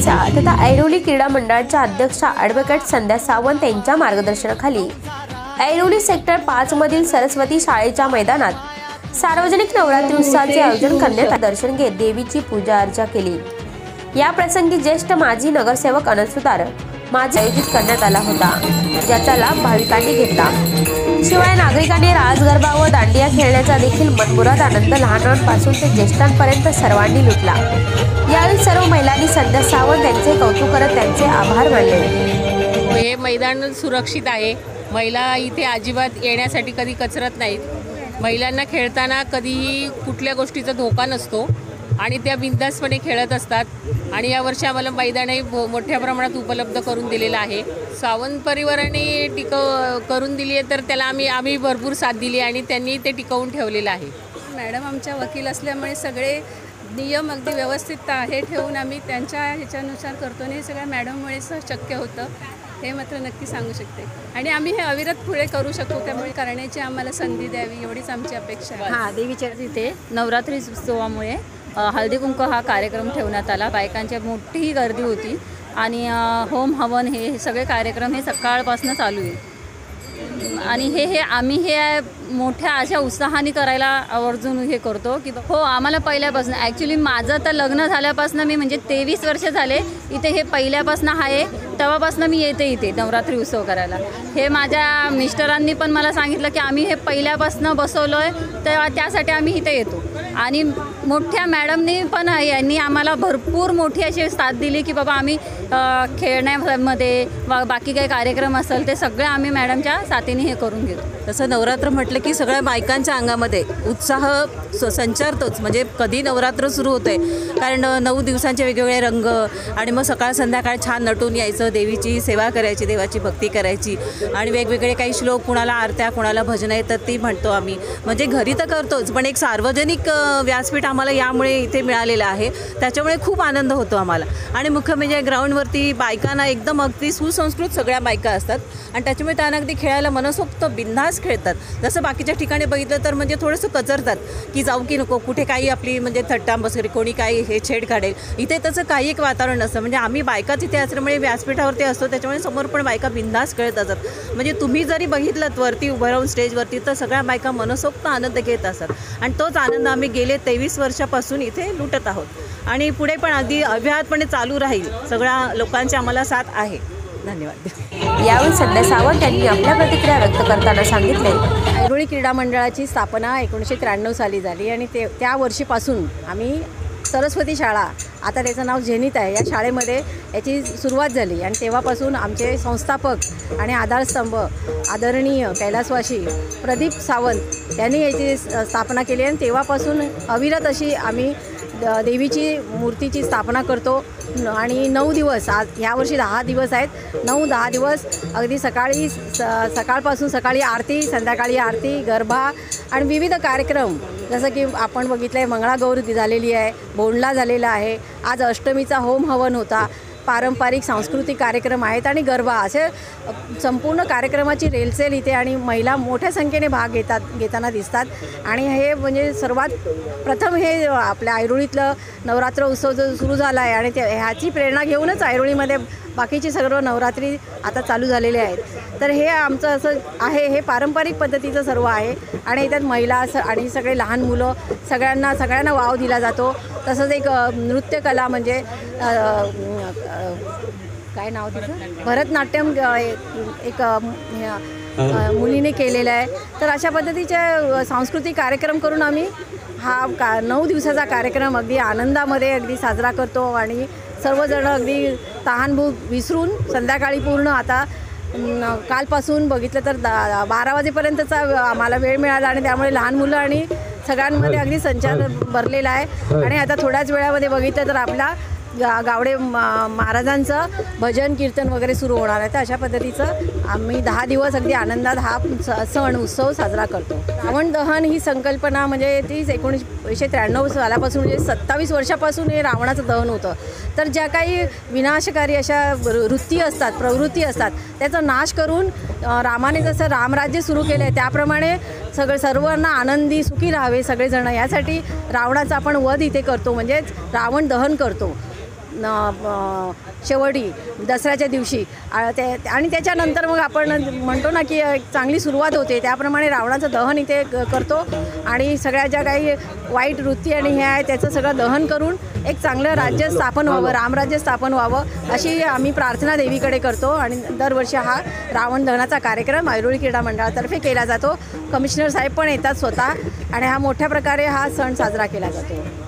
सदस्या तथा ऐरोली क्रीडा मंडळाच्या अध्यक्षा ॲडव्होकेट संध्या सावंत यांच्या मार्गदर्शनाखाली ऐरोली सेक्टर 5 मधील सरस्वती शाळेच्या मैदानात सार्वजनिक नवरात्री उत्सवाचे आयोजन करण्यात दर्शन घेत देवीची पूजा अर्चा केली। या प्रसंगी ज्येष्ठ माजी नगरसेवक अनंत सुतार माजी आयोजित करण्यात आला होता, ज्याचा लाभ भाविकांनी घेतला। शिवाय नागरिकांनी रास गरबा व दांडिया खेळण्याचा देखील मनमुराद आनंद लहानांपासून ते ज्येष्ठांपर्यंत सर्वांनी लुटला। यावेळी सर्व महिलांनी संध्या सावंत यांचे कौतुक करत त्यांचे आभार मानले। हे मैदान सुरक्षित आहे। महिला इथे अजिबात येण्यासाठी कधी कचरत नाहीत। महिलांना खेळताना कधीही कुठल्या गोष्टीचा धोका नसतो आणि त्या बिनधास्तपणे खेळत असतात। आणि यावर्षी आम्हाला मैदानही मोठ्या प्रमाणात उपलब्ध करून दिलेलं आहे। सावंत परिवाराने करून दिली आहे, तर त्याला आम्ही भरपूर साथ दिली आणि त्यांनी ते टिकवून ठेवलेलं आहे। मॅडम आमच्या वकील असल्यामुळे सगळे नियम अगदी व्यवस्थित हे ठेवून आम्ही त्यांच्या ह्याच्यानुसार करतो आणि हे सगळ्या मॅडममुळेच शक्य होतं, हे मात्र नक्की सांगू शकते। आणि आम्ही हे अविरत पुढे करू शकू, त्यामुळे करण्याची आम्हाला संधी द्यावी एवढीच आमची अपेक्षा आहे। हां, देवीच्या तिथे नवरात्री उत्सवामुळे हळदी कुंकू हा कार्यक्रम ठेवण्यात आला। बायकांची मोठी गर्दी होती आणि होम हवन हे सगळे कार्यक्रम हे सकाळपासून चालू आहे आणि आम्ही मोठ्या अशा उत्साहाने करायला आवर्जून हे करतो की हो, आम्हाला पहिल्यापासून ॲक्च्युली माझं तर लग्न झाल्यापासून मी म्हणजे 23 वर्ष झाले इथे, हे पहिल्यापासून आहे तेव्हापासून मी येते इथे नवरात्री उत्सव करायला। हे माझ्या मिस्टरांनी पण मला सांगितलं की आम्ही हे पहिल्यापासून बसवलो आहे, तर त्यासाठी आम्ही इथे येतो। आणि मोठ्या मॅडमनी पण यांनी आम्हाला भरपूर मोठी अशी साथ दिली की बाबा आम्ही खेळण्यामध्ये बाकी काही कार्यक्रम असेल ते सगळे आम्ही मॅडमच्या साथीने हे करून घेतो। तसं नवरात्र म्हटलं की सगळ्या बायकांच्या अंगामध्ये उत्साह संचारतोच, म्हणजे कधी नवरात्र सुरू होते, कारण 9 दिवसांचे वेगवेगळे रंग आणि मग सकाळ संध्याकाळ छान नटून यायचं, देवीची सेवा करायची, देवाची भक्ती करायची आणि वेगवेगळे काही श्लोक, कुणाला आरत्या, कुणाला भजनं येतात ती म्हणतो आम्ही। म्हणजे घरी तर करतोच, पण एक सार्वजनिक व्यासपीठ आम्हाला यामुळे इथे मिळालेलं आहे, त्याच्यामुळे खूप आनंद होतो आम्हाला। आणि मुख्य म्हणजे ग्राउंडवरती बायकांना एकदम अगदी सुसंस्कृत सगळ्या बायका असतात आणि त्याच्यामुळे त्यांना अगदी खेळायला मनसोक्त बिनधास्त खेळतात। जसं बाकीच्या ठिकाणी बघितलं तर म्हणजे थोडंसं कचरतात की जाऊ की नको, कुठे काही आपली म्हणजे थट्टा मस्करी, कोणी काही हे छेड काढेल। इथे तसं काही एक वातावरण नसतं, म्हणजे आम्ही बायका तिथे असल्यामुळे व्यासपीठावरती असतो, त्याच्यामुळे समोर पण बायका बिनधास्त खेळत असतात। म्हणजे तुम्ही जरी बघितलं वरती उभं राहून स्टेजवरती तर सगळ्या बायका मनसोक्त आनंद घेत असतात आणि तोच आनंद आम्ही गेले 23 वर्षापासून इथे लुटत आहोत आणि पुढे पण अगदी अव्याहतपणे चालू राहील। सगळ्या लोकांची आम्हाला साथ आहे। धन्यवाद। यावेळी संध्या सावंत यांनी आपल्या प्रतिक्रिया व्यक्त करताना सांगितले, ऐरोली क्रीडा मंडळाची स्थापना 1993 साली झाली आणि त्या वर्षीपासून आम्ही सरस्वती शाळा, आता त्याचं नाव झेनित आहे, या शाळेमध्ये याची सुरुवात झाली आणि तेव्हापासून आमचे संस्थापक आणि आधारस्तंभ आदरणीय कैलासवासी प्रदीप सावंत यांनी याची स्थापना केली आणि तेव्हापासून अविरत अशी आम्ही देवीची मूर्तीची स्थापना करतो आणि 9 दिवस, आज ह्यावर्षी 10 दिवस आहेत, 9-10 दिवस अगदी सकाळपासून सकाळी आरती, संध्याकाळी आरती, गरबा आणि विविध कार्यक्रम, जसं की आपण बघितलं आहे मंगळागौर झालेली आहे, बोंडला झालेला आहे, आज अष्टमीचा होम हवन होता, पारंपरिक सांस्कृतिक कार्यक्रम आहेत आणि गरबा, असे संपूर्ण कार्यक्रमाची रेलचेल इथे आणि महिला मोठ्या संख्येने भाग घेताना दिसतात। आणि हे म्हणजे सर्वात प्रथम हे आपल्या ऐरोलीतलं नवरात्र उत्सव जो सुरू झाला आहे आणि ह्याची प्रेरणा घेऊनच ऐरोलीमध्ये बाकीची सर्व नवरात्री आता चालू झालेले आहेत। तर हे आमचं असं आहे, हे पारंपरिक पद्धतीचं सर्व आहे आणि याच्यात महिला आणि सगळे लहान मुलं सगळ्यांना वाव दिला जातो। तसंच एक नृत्यकला म्हणजे काय नाव तिचं, भरतनाट्यम एक मुलीने केलेलं आहे। तर अशा पद्धतीचे सांस्कृतिक कार्यक्रम करून आम्ही हा 9 दिवसाचा कार्यक्रम अगदी आनंदामध्ये अगदी साजरा करतो आणि सर्वजण अगदी तहानभूक विसरून संध्याकाळी पूर्ण, आता कालपासून बघितलं तर 12 वाजेपर्यंतचा आम्हाला वेळ मिळाला आणि त्यामुळे लहान मुलं आणि सगळ्यांमध्ये अगदी संचार भरलेला आहे। आणि आता थोड्याच वेळामध्ये बघितलं तर आपला गावडे महाराजांचं भजन कीर्तन वगैरे सुरू होणार आहे। तर अशा पद्धतीचं आम्ही 10 दिवस अगदी आनंदात हा सण उत्सव साजरा करतो। रावण दहन ही संकल्पना म्हणजे ती 1993 सालापासून, म्हणजे 27 वर्षापासून हे रावणाचं दहन होतं। तर ज्या काही विनाशकारी अशा प्रवृत्ती असतात त्याचा नाश करून रामाने जसं रामराज्य सुरू केलं आहे त्याप्रमाणे सर्वांना आनंदी सुखी राहावे सगळेजण, यासाठी रावणाचा आपण वध इथे करतो, म्हणजेच रावण दहन करतो। शेवटी दसऱ्याच्या दिवशी आणि त्याच्यानंतर मग आपण म्हणतो ना की एक चांगली सुरुवात होते. त्याप्रमाणे रावणाचं दहन इथे करतो आणि सगळ्या ज्या काही वाईट वृत्ती आणि हे आहे त्याचं सगळं दहन करून एक चांगलं राज्य स्थापन व्हावं, रामराज्य स्थापन व्हावं अशी आम्ही प्रार्थना देवीकडे करतो. आणि दरवर्षी हा रावण दहनाचा कार्यक्रम ऐरोली क्रीडा मंडळातर्फे केला जातो. कमिशनर साहेब पण येतात स्वतः आणि हा मोठ्या प्रकारे हा सण साजरा केला जातो.